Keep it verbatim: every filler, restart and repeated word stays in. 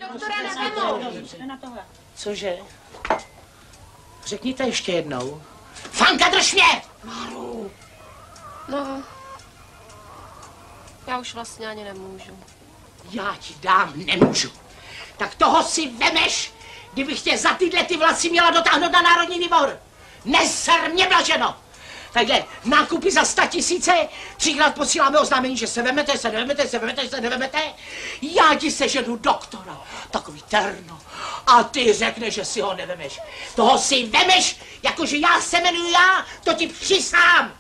doktora nevemu. Cože? Řekněte ještě jednou. Fanka, drž mě! Máru. No, já už vlastně ani nemůžu. Já ti dám nemůžu. Tak toho si vemeš, kdybych tě za tyhle ty vlaci měla dotáhnout na Národní dvůr. Neser mě, Blaženo! Takhle nákupy za sta tisíce, třikrát posíláme oznámení, že se vemete, se nevemete, se vemete, se nevemete. Já ti seženu doktora, takový terno. A ty řekneš, že si ho nevemeš. Toho si vemeš, jakože já se jmenuji já, to ti přisám.